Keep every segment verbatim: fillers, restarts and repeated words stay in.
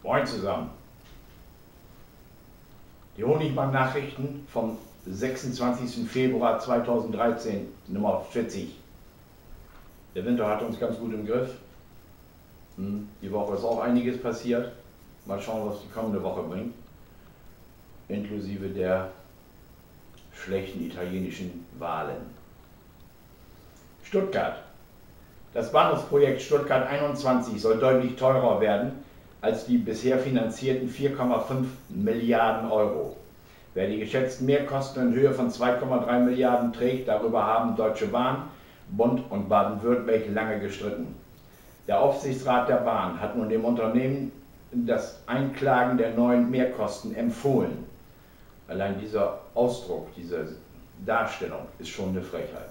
Moin zusammen. Die Honigmann-Nachrichten vom sechsundzwanzigsten Februar zweitausenddreizehn, Nummer vierzig. Der Winter hat uns ganz gut im Griff. Die Woche ist auch einiges passiert. Mal schauen, was die kommende Woche bringt. Inklusive der schlechten italienischen Wahlen. Stuttgart. Das Bahnhofsprojekt Stuttgart einundzwanzig soll deutlich teurer werden als die bisher finanzierten vier Komma fünf Milliarden Euro. Wer die geschätzten Mehrkosten in Höhe von zwei Komma drei Milliarden trägt, darüber haben Deutsche Bahn, Bund und Baden-Württemberg lange gestritten. Der Aufsichtsrat der Bahn hat nun dem Unternehmen das Einklagen der neuen Mehrkosten empfohlen. Allein dieser Ausdruck, diese Darstellung ist schon eine Frechheit.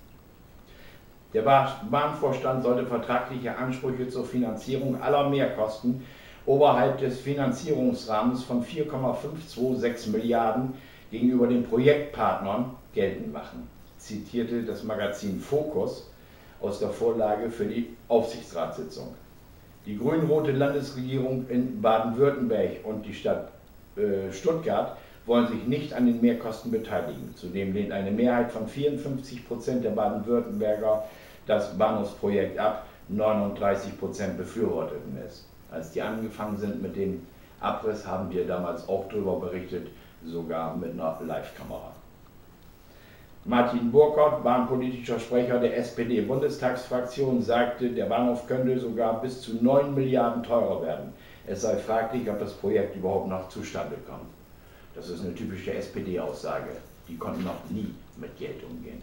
Der Bahnvorstand sollte vertragliche Ansprüche zur Finanzierung aller Mehrkosten oberhalb des Finanzierungsrahmens von vier Komma fünfhundertsechsundzwanzig Milliarden gegenüber den Projektpartnern geltend machen, zitierte das Magazin Focus aus der Vorlage für die Aufsichtsratssitzung. Die grün-rote Landesregierung in Baden-Württemberg und die Stadt äh, Stuttgart wollen sich nicht an den Mehrkosten beteiligen. Zudem lehnt eine Mehrheit von vierundfünfzig Prozent der Baden-Württemberger das Bahnhofsprojekt ab, neununddreißig Prozent befürworteten es. Als die angefangen sind mit dem Abriss, haben wir damals auch darüber berichtet, sogar mit einer Live-Kamera. Martin Burkhardt, bahnpolitischer Sprecher der S P D-Bundestagsfraktion, sagte, der Bahnhof könnte sogar bis zu neun Milliarden teurer werden. Es sei fraglich, ob das Projekt überhaupt noch zustande kommt. Das ist eine typische S P D-Aussage. Die konnten noch nie mit Geld umgehen.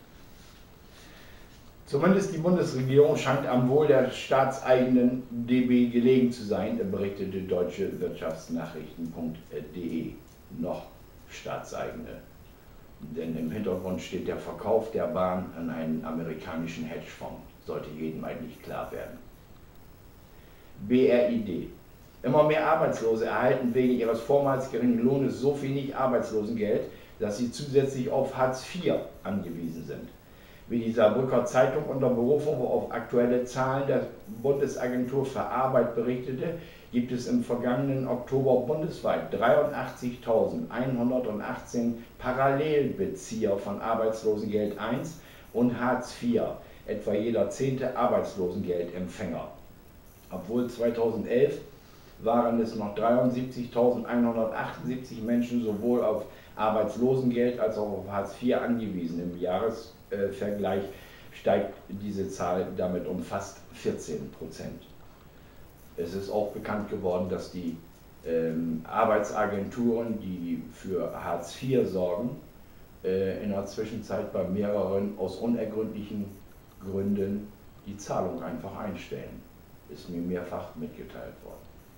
Zumindest die Bundesregierung scheint am Wohl der staatseigenen D B gelegen zu sein, berichtete deutsche Wirtschaftsnachrichten punkt de. Noch staatseigene. Denn im Hintergrund steht der Verkauf der Bahn an einen amerikanischen Hedgefonds. Sollte jedem eigentlich klar werden. B R I D. Immer mehr Arbeitslose erhalten wegen ihres vormals geringen Lohnes so wenig Arbeitslosengeld, dass sie zusätzlich auf Hartz vier angewiesen sind. Wie die Saarbrücker Zeitung unter Berufung auf aktuelle Zahlen der Bundesagentur für Arbeit berichtete, gibt es im vergangenen Oktober bundesweit dreiundachtzigtausendeinhundertachtzehn Parallelbezieher von Arbeitslosengeld eins und Hartz vier, etwa jeder zehnte Arbeitslosengeldempfänger. Obwohl zweitausendelf waren es noch dreiundsiebzigtausendeinhundertachtundsiebzig Menschen sowohl auf Arbeitslosengeld als auch auf Hartz vier angewiesen. Im Jahresvergleich steigt diese Zahl damit um fast vierzehn Prozent. Es ist auch bekannt geworden, dass die ähm, Arbeitsagenturen, die für Hartz vier sorgen, äh, in der Zwischenzeit bei mehreren aus unergründlichen Gründen die Zahlung einfach einstellen. Ist mir mehrfach mitgeteilt worden.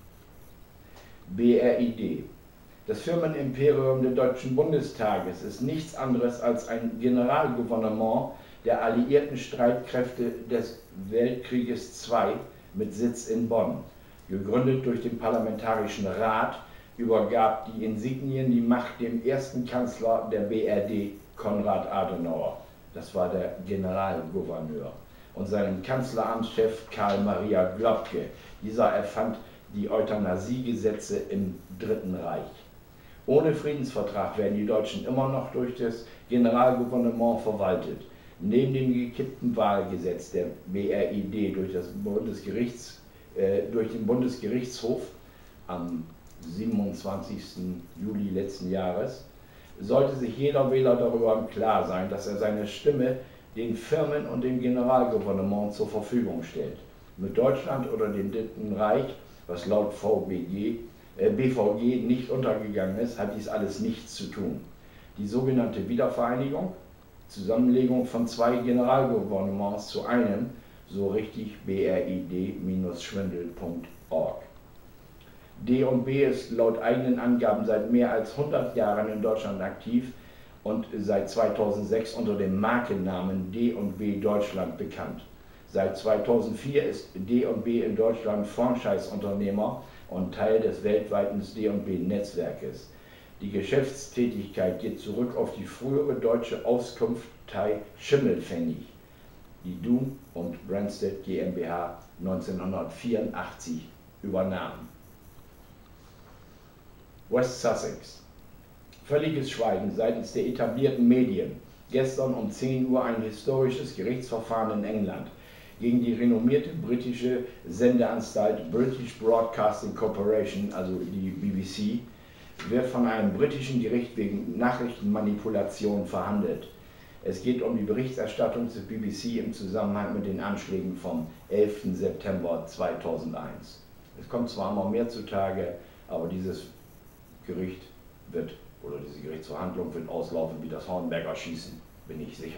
B R I D. Das Firmenimperium des Deutschen Bundestages ist nichts anderes als ein Generalgouvernement der alliierten Streitkräfte des Weltkrieges zwei mit Sitz in Bonn. Gegründet durch den Parlamentarischen Rat, übergab die Insignien die Macht dem ersten Kanzler der B R D, Konrad Adenauer. Das war der Generalgouverneur. Und seinem Kanzleramtschef Karl Maria Globke. Dieser erfand die Euthanasiegesetze im Dritten Reich. Ohne Friedensvertrag werden die Deutschen immer noch durch das Generalgouvernement verwaltet. Neben dem gekippten Wahlgesetz der B R I D durch, das Bundesgerichts, äh, durch den Bundesgerichtshof am siebenundzwanzigsten Juli letzten Jahres sollte sich jeder Wähler darüber im Klaren sein, dass er seine Stimme den Firmen und dem Generalgouvernement zur Verfügung stellt. Mit Deutschland oder dem Dritten Reich, was laut V B G, äh, B V G nicht untergegangen ist, hat dies alles nichts zu tun. Die sogenannte Wiedervereinigung, Zusammenlegung von zwei Generalgouvernements zu einem, so richtig B R I D Schwindel punkt org. D und B ist laut eigenen Angaben seit mehr als hundert Jahren in Deutschland aktiv und seit zweitausendsechs unter dem Markennamen D und B Deutschland bekannt. Seit zweitausendvier ist D und B in Deutschland Franchise-Unternehmer und Teil des weltweiten D und B-Netzwerkes. Die Geschäftstätigkeit geht zurück auf die frühere deutsche Auskunftei Schimmelpfennig, die Doom und Brandstedt GmbH neunzehnhundertvierundachtzig übernahm. West Sussex. Völliges Schweigen seitens der etablierten Medien. Gestern um zehn Uhr ein historisches Gerichtsverfahren in England gegen die renommierte britische Sendeanstalt British Broadcasting Corporation, also die B B C, wird von einem britischen Gericht wegen Nachrichtenmanipulation verhandelt. Es geht um die Berichterstattung des B B C im Zusammenhang mit den Anschlägen vom elften September zweitausendeins. Es kommt zwar immer mehr zutage, aber dieses Gericht wird, oder diese Gerichtsverhandlung wird auslaufen wie das Hornberger Schießen, bin ich sicher.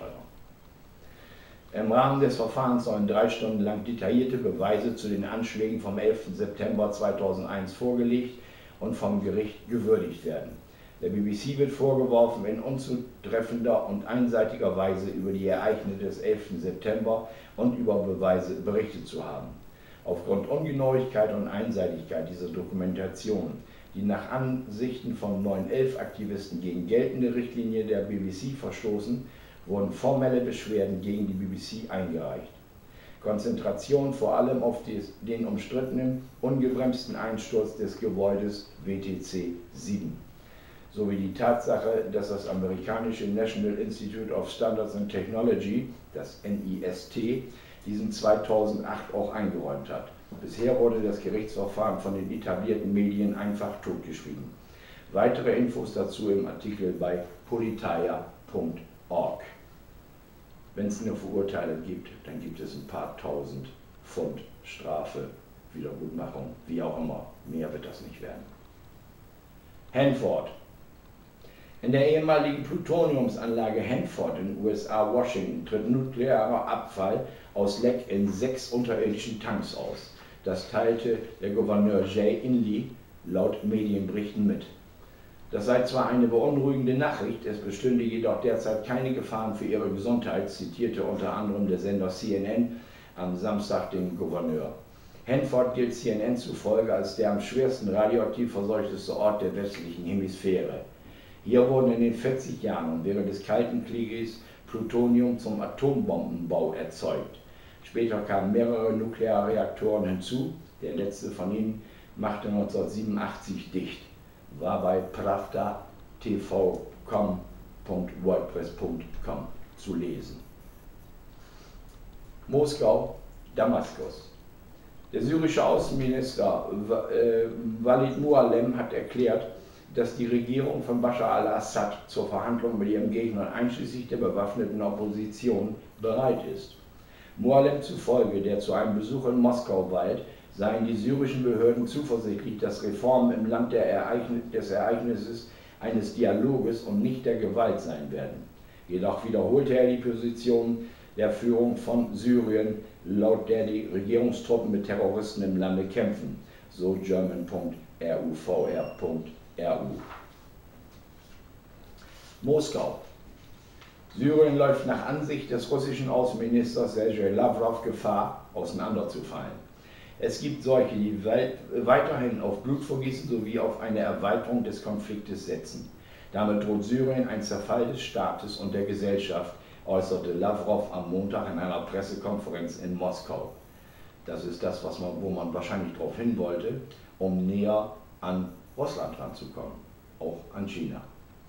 Im Rahmen des Verfahrens sollen drei Stunden lang detaillierte Beweise zu den Anschlägen vom elften September zweitausendeins vorgelegt und vom Gericht gewürdigt werden. Der B B C wird vorgeworfen, in unzutreffender und einseitiger Weise über die Ereignisse des elften September und über Beweise berichtet zu haben. Aufgrund Ungenauigkeit und Einseitigkeit dieser Dokumentation, die nach Ansichten von neun elf Aktivisten gegen geltende Richtlinie der B B C verstoßen, wurden formelle Beschwerden gegen die B B C eingereicht. Konzentration vor allem auf den umstrittenen, ungebremsten Einsturz des Gebäudes W T C sieben, sowie die Tatsache, dass das amerikanische National Institute of Standards and Technology, das N I S T, diesen zweitausendacht auch eingeräumt hat. Bisher wurde das Gerichtsverfahren von den etablierten Medien einfach totgeschrieben. Weitere Infos dazu im Artikel bei politeia punkt org. Wenn es eine Verurteilung gibt, dann gibt es ein paar tausend Pfund Strafe, Wiedergutmachung, wie auch immer. Mehr wird das nicht werden. Hanford. In der ehemaligen Plutoniumsanlage Hanford in den U S A Washington tritt nuklearer Abfall aus Leck in sechs unterirdischen Tanks aus. Das teilte der Gouverneur Jay Inslee laut Medienberichten mit. Das sei zwar eine beunruhigende Nachricht, es bestünde jedoch derzeit keine Gefahren für ihre Gesundheit, zitierte unter anderem der Sender C N N am Samstag den Gouverneur. Hanford gilt C N N zufolge als der am schwersten radioaktiv verseuchteste Ort der westlichen Hemisphäre. Hier wurden in den vierzig Jahren und während des Kalten Krieges Plutonium zum Atombombenbau erzeugt. Später kamen mehrere Nuklearreaktoren hinzu, der letzte von ihnen machte neunzehnhundertsiebenundachtzig dicht. War bei pravda t v punkt wordpress punkt com zu lesen. Moskau, Damaskus. Der syrische Außenminister Walid Muallem hat erklärt, dass die Regierung von Bashar al-Assad zur Verhandlung mit ihrem Gegner einschließlich der bewaffneten Opposition bereit ist. Muallem zufolge, der zu einem Besuch in Moskau weilt, seien die syrischen Behörden zuversichtlich, dass Reformen im Land der Ereignis, des Ereignisses eines Dialoges und nicht der Gewalt sein werden. Jedoch wiederholte er die Position der Führung von Syrien, laut der die Regierungstruppen mit Terroristen im Lande kämpfen, so german punkt r u v r punkt r u. Moskau. Syrien läuft nach Ansicht des russischen Außenministers Sergei Lavrov Gefahr, auseinanderzufallen. Es gibt solche, die weiterhin auf Blutvergießen sowie auf eine Erweiterung des Konfliktes setzen. Damit droht Syrien ein Zerfall des Staates und der Gesellschaft, äußerte Lavrov am Montag in einer Pressekonferenz in Moskau. Das ist das, was man, wo man wahrscheinlich darauf hin wollte, um näher an Russland ranzukommen, auch an China.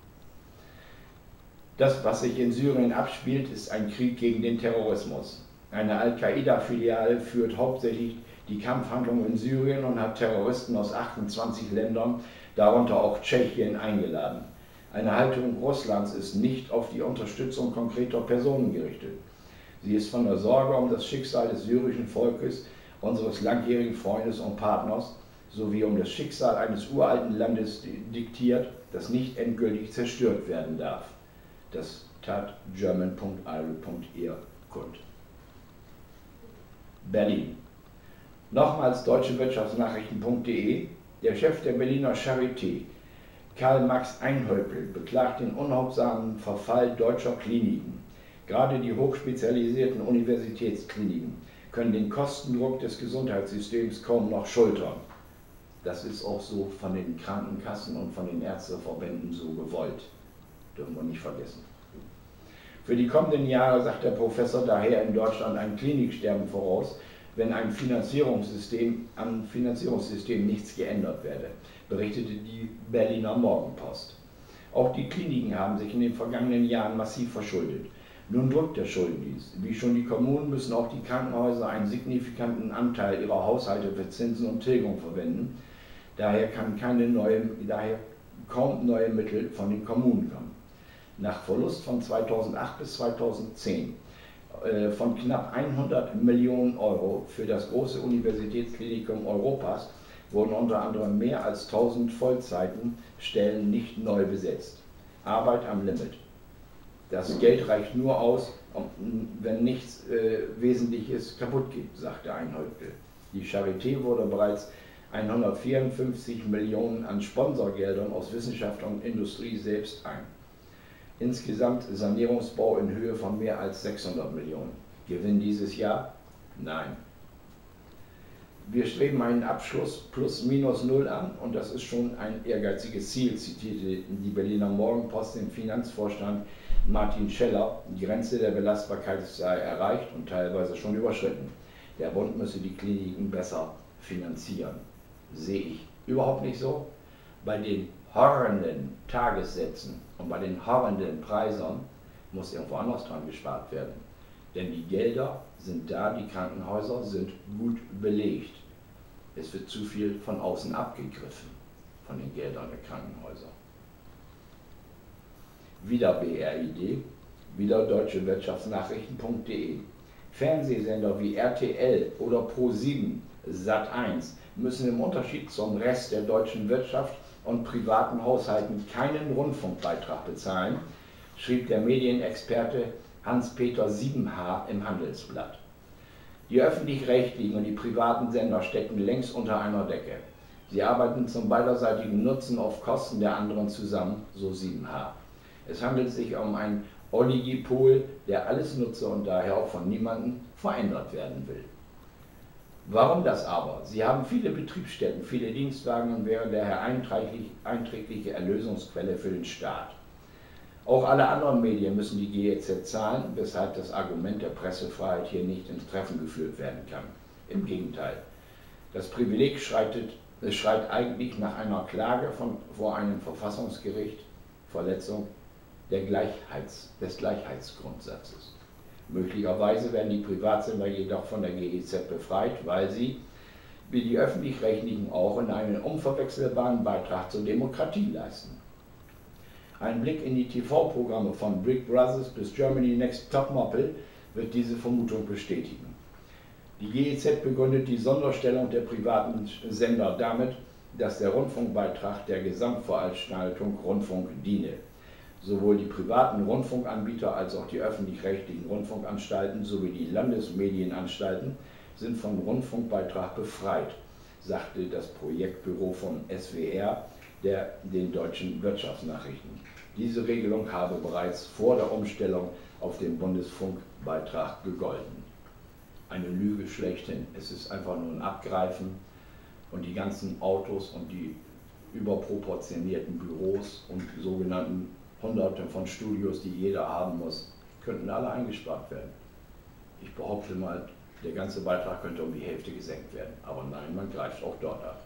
Das, was sich in Syrien abspielt, ist ein Krieg gegen den Terrorismus. Eine Al-Qaida-Filiale führt hauptsächlich die Kampfhandlungen in Syrien und hat Terroristen aus achtundzwanzig Ländern, darunter auch Tschechien, eingeladen. Eine Haltung Russlands ist nicht auf die Unterstützung konkreter Personen gerichtet. Sie ist von der Sorge um das Schicksal des syrischen Volkes, unseres langjährigen Freundes und Partners, sowie um das Schicksal eines uralten Landes diktiert, das nicht endgültig zerstört werden darf. Das tat german punkt i r punkt e r kund. Berlin. Nochmals deutsche Wirtschaftsnachrichten punkt de. Der Chef der Berliner Charité, Karl-Max Einhäupl, beklagt den unaufsamen Verfall deutscher Kliniken. Gerade die hochspezialisierten Universitätskliniken können den Kostendruck des Gesundheitssystems kaum noch schultern. Das ist auch so von den Krankenkassen und von den Ärzteverbänden so gewollt. Dürfen wir nicht vergessen. Für die kommenden Jahre sagt der Professor daher in Deutschland ein Kliniksterben voraus, wenn ein Finanzierungssystem, am Finanzierungssystem nichts geändert werde, berichtete die Berliner Morgenpost. Auch die Kliniken haben sich in den vergangenen Jahren massiv verschuldet. Nun drückt der Schuldendienst. Wie schon die Kommunen müssen auch die Krankenhäuser einen signifikanten Anteil ihrer Haushalte für Zinsen und Tilgung verwenden. Daher, kann keine neue, daher kaum neue Mittel von den Kommunen kommen. Nach Verlust von zweitausendacht bis zweitausendzehn äh, von knapp hundert Millionen Euro für das große Universitätsklinikum Europas wurden unter anderem mehr als tausend Vollzeitenstellen nicht neu besetzt. Arbeit am Limit. Das Geld reicht nur aus, wenn nichts äh, Wesentliches kaputt geht, sagte ein Häuptling. Die Charité wurde bereits hundertvierundfünfzig Millionen an Sponsorgeldern aus Wissenschaft und Industrie selbst ein. Insgesamt Sanierungsbau in Höhe von mehr als sechshundert Millionen. Gewinn dieses Jahr? Nein. Wir streben einen Abschluss plus minus null an und das ist schon ein ehrgeiziges Ziel, zitierte die Berliner Morgenpost den Finanzvorstand Martin Scheller. Die Grenze der Belastbarkeit sei erreicht und teilweise schon überschritten. Der Bund müsse die Kliniken besser finanzieren. Sehe ich überhaupt nicht so. Bei den horrenden Tagessätzen und bei den horrenden Preisen muss irgendwo anders dran gespart werden. Denn die Gelder sind da, die Krankenhäuser sind gut belegt. Es wird zu viel von außen abgegriffen, von den Geldern der Krankenhäuser. Wieder B R I D, wieder deutsche Wirtschaftsnachrichten punkt de. Fernsehsender wie R T L oder Pro sieben, Sat eins müssen im Unterschied zum Rest der deutschen Wirtschaft und privaten Haushalten keinen Rundfunkbeitrag bezahlen, schrieb der Medienexperte Hans-Peter Siebenhaar im Handelsblatt. Die öffentlich-rechtlichen und die privaten Sender stecken längst unter einer Decke. Sie arbeiten zum beiderseitigen Nutzen auf Kosten der anderen zusammen, so Siebenhaar. Es handelt sich um ein Oligopol, der alles nutze und daher auch von niemandem verändert werden will. Warum das aber? Sie haben viele Betriebsstätten, viele Dienstwagen und wären daher einträgliche Erlösungsquelle für den Staat. Auch alle anderen Medien müssen die G E Z zahlen, weshalb das Argument der Pressefreiheit hier nicht ins Treffen geführt werden kann. Im Gegenteil. Das Privileg schreitet, es schreit eigentlich nach einer Klage von, vor einem Verfassungsgericht, Verletzung der Gleichheits, des Gleichheitsgrundsatzes. Möglicherweise werden die Privatsender jedoch von der G E Z befreit, weil sie, wie die öffentlich-rechtlichen auch, in einen unverwechselbaren Beitrag zur Demokratie leisten. Ein Blick in die T V-Programme von Big Brothers bis Germany Next Topmodel wird diese Vermutung bestätigen. Die G E Z begründet die Sonderstellung der privaten Sender damit, dass der Rundfunkbeitrag der Gesamtveranstaltung Rundfunk diene. Sowohl die privaten Rundfunkanbieter als auch die öffentlich-rechtlichen Rundfunkanstalten sowie die Landesmedienanstalten sind vom Rundfunkbeitrag befreit, sagte das Projektbüro von S W R der den deutschen Wirtschaftsnachrichten. Diese Regelung habe bereits vor der Umstellung auf den Bundesfunkbeitrag gegolten. Eine Lüge schlechthin. Es ist einfach nur ein Abgreifen und die ganzen Autos und die überproportionierten Büros und sogenannten Hunderte von Studios, die jeder haben muss, könnten alle eingespart werden. Ich behaupte mal, der ganze Beitrag könnte um die Hälfte gesenkt werden. Aber nein, man greift auch dort ab.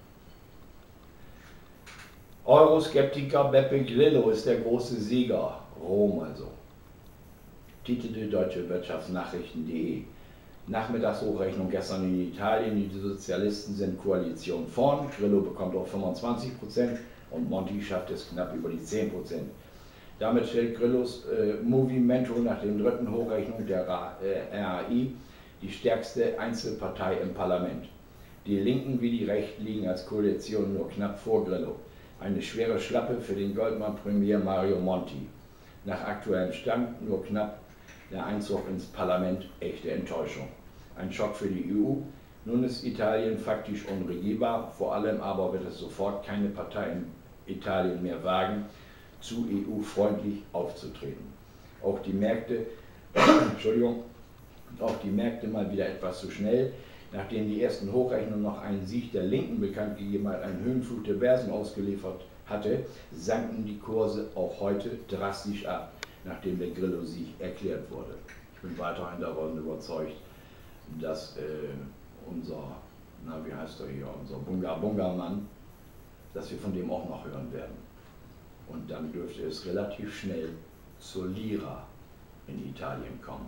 Euroskeptiker Beppe Grillo ist der große Sieger, Rom also. Titelte deutsche Wirtschaftsnachrichten punkt de. Nachmittagshochrechnung gestern in Italien, die Sozialisten sind Koalition vorn, Grillo bekommt auch fünfundzwanzig Prozent und Monti schafft es knapp über die zehn Prozent. Damit stellt Grillos äh, Movimento nach der dritten Hochrechnung der äh, R A I die stärkste Einzelpartei im Parlament. Die Linken wie die Rechten liegen als Koalition nur knapp vor Grillo. Eine schwere Schlappe für den Goldman-Premier Mario Monti. Nach aktuellem Stand nur knapp der Einzug ins Parlament, echte Enttäuschung. Ein Schock für die E U. Nun ist Italien faktisch unregierbar, vor allem aber wird es sofort keine Partei in Italien mehr wagen, zu E U-freundlich aufzutreten. Auch die Märkte, Entschuldigung, auch die Märkte mal wieder etwas zu schnell. Nachdem die ersten Hochrechnungen noch einen Sieg der Linken bekannt gegeben hat, einen Höhenflug der Börsen ausgeliefert hatte, sanken die Kurse auch heute drastisch ab, nachdem der Grillo-Sieg erklärt wurde. Ich bin weiterhin davon überzeugt, dass äh, unser, na wie heißt er hier, unser Bunga-Bunga-Mann, dass wir von dem auch noch hören werden. Und dann dürfte es relativ schnell zur Lira in Italien kommen.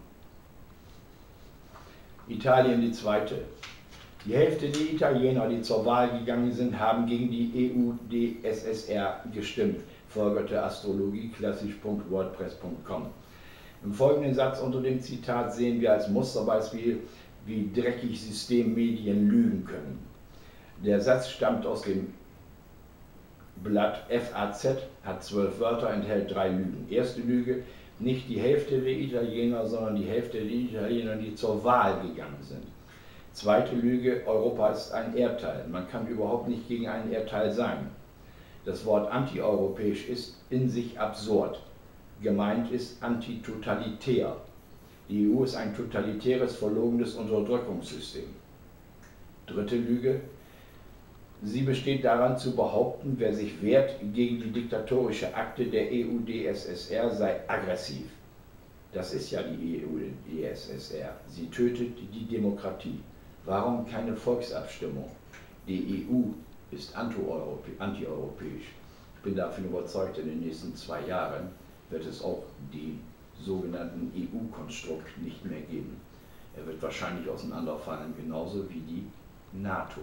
Italien die zweite. Die Hälfte der Italiener, die zur Wahl gegangen sind, haben gegen die E U-D S S R gestimmt, folgerte astrologieklassisch punkt wordpress punkt com. Im folgenden Satz unter dem Zitat sehen wir als Musterbeispiel, wie dreckig Systemmedien lügen können. Der Satz stammt aus dem Blatt F A Z, hat zwölf Wörter, enthält drei Lügen. Erste Lüge: nicht die Hälfte der Italiener, sondern die Hälfte der Italiener, die zur Wahl gegangen sind. Zweite Lüge: Europa ist ein Erdteil. Man kann überhaupt nicht gegen einen Erdteil sein. Das Wort antieuropäisch ist in sich absurd. Gemeint ist antitotalitär. Die E U ist ein totalitäres, verlogenes Unterdrückungssystem. Dritte Lüge: sie besteht daran zu behaupten, wer sich wehrt gegen die diktatorische Akte der E U-D S S R, sei aggressiv. Das ist ja die E U-D S S R. Sie tötet die Demokratie. Warum keine Volksabstimmung? Die E U ist antieuropäisch. Ich bin davon überzeugt, in den nächsten zwei Jahren wird es auch die sogenannten E U-Konstrukt nicht mehr geben. Er wird wahrscheinlich auseinanderfallen, genauso wie die NATO.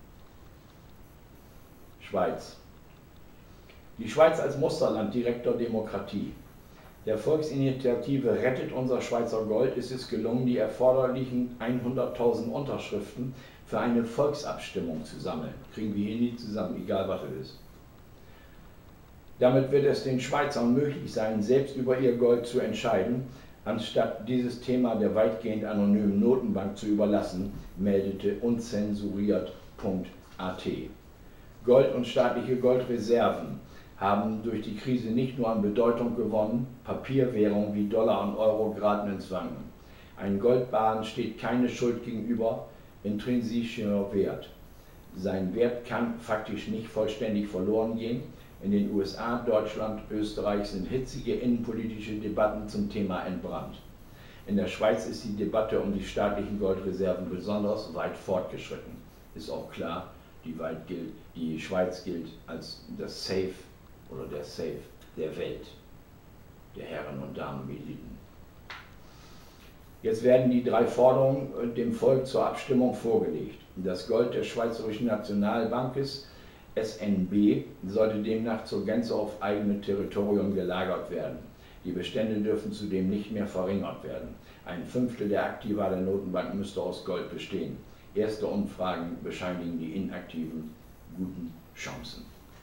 Schweiz. Die Schweiz als Musterland direkter Demokratie. Der Volksinitiative Rettet unser Schweizer Gold ist es gelungen, die erforderlichen hunderttausend Unterschriften für eine Volksabstimmung zu sammeln. Kriegen wir hier nie zusammen, egal was es ist. Damit wird es den Schweizern möglich sein, selbst über ihr Gold zu entscheiden, anstatt dieses Thema der weitgehend anonymen Notenbank zu überlassen, meldete unzensuriert punkt a t. Gold und staatliche Goldreserven haben durch die Krise nicht nur an Bedeutung gewonnen, Papierwährungen wie Dollar und Euro geraten ins Wanken. Ein Goldbarren steht keine Schuld gegenüber, intrinsischer Wert. Sein Wert kann faktisch nicht vollständig verloren gehen. In den U S A, Deutschland, Österreich sind hitzige innenpolitische Debatten zum Thema entbrannt. In der Schweiz ist die Debatte um die staatlichen Goldreserven besonders weit fortgeschritten. Ist auch klar, die, weit gilt, die Schweiz gilt als das Safe oder der Safe der Welt, der Herren- und Dameneliten. Jetzt werden die drei Forderungen dem Volk zur Abstimmung vorgelegt. Das Gold der Schweizerischen Nationalbankes S N B sollte demnach zur Gänze auf eigenem Territorium gelagert werden. Die Bestände dürfen zudem nicht mehr verringert werden. Ein Fünftel der Aktiva der Notenbank müsste aus Gold bestehen. Erste Umfragen bescheinigen die Inaktiven guten Chancen.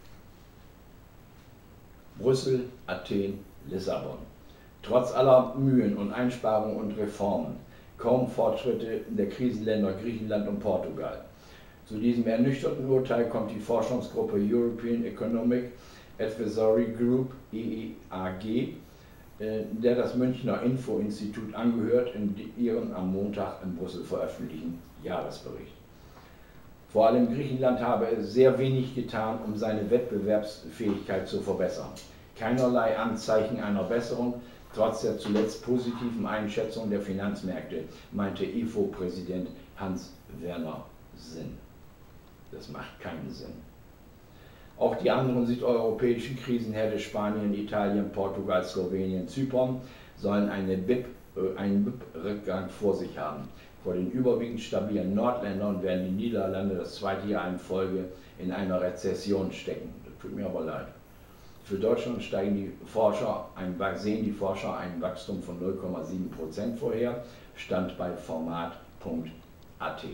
Brüssel, Athen, Lissabon. Trotz aller Mühen und Einsparungen und Reformen kaum Fortschritte der Krisenländer Griechenland und Portugal. Zu diesem ernüchterten Urteil kommt die Forschungsgruppe European Economic Advisory Group, E E A G, der das Münchner Info-Institut angehört, in ihrem am Montag in Brüssel veröffentlichten Jahresbericht. Vor allem Griechenland habe es sehr wenig getan, um seine Wettbewerbsfähigkeit zu verbessern. Keinerlei Anzeichen einer Besserung, trotz der zuletzt positiven Einschätzung der Finanzmärkte, meinte I F O-Präsident Hans-Werner Sinn. Das macht keinen Sinn. Auch die anderen südeuropäischen Krisenherde Spanien, Italien, Portugal, Slowenien, Zypern sollen eine B I P, äh, einen B I P-Rückgang vor sich haben. Vor den überwiegend stabilen Nordländern werden die Niederlande das zweite Jahr in Folge in einer Rezession stecken. Das tut mir aber leid. Für Deutschland steigen die Forscher, ein, sehen die Forscher ein Wachstum von null Komma sieben Prozent vorher, stand bei format punkt a t.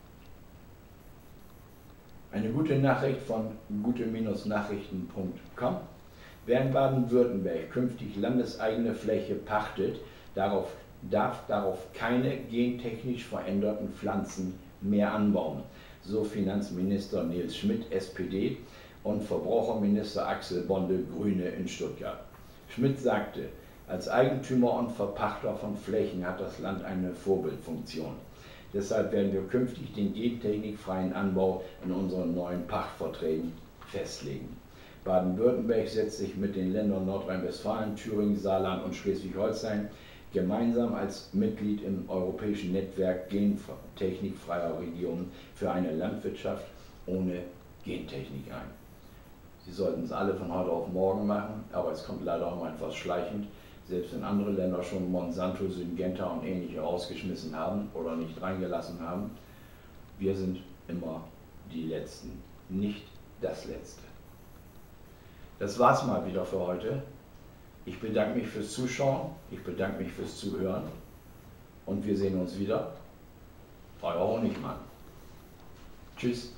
Eine gute Nachricht von gute Nachrichten punkt com. Wer in Baden-Württemberg künftig landeseigene Fläche pachtet, darauf, darf darauf keine gentechnisch veränderten Pflanzen mehr anbauen, so Finanzminister Nils Schmidt, S P D, und Verbraucherminister Axel Bonde, Grüne, in Stuttgart. Schmidt sagte, als Eigentümer und Verpachter von Flächen hat das Land eine Vorbildfunktion. Deshalb werden wir künftig den gentechnikfreien Anbau in unseren neuen Pachtverträgen festlegen. Baden-Württemberg setzt sich mit den Ländern Nordrhein-Westfalen, Thüringen, Saarland und Schleswig-Holstein gemeinsam als Mitglied im europäischen Netzwerk gentechnikfreier Regionen für eine Landwirtschaft ohne Gentechnik ein. Sie sollten es alle von heute auf morgen machen, aber es kommt leider auch mal etwas schleichend. Selbst wenn andere Länder schon Monsanto, Syngenta und ähnliche rausgeschmissen haben oder nicht reingelassen haben, wir sind immer die Letzten, nicht das Letzte. Das war's mal wieder für heute. Ich bedanke mich fürs Zuschauen, ich bedanke mich fürs Zuhören und wir sehen uns wieder. Euer Honigmann. Tschüss.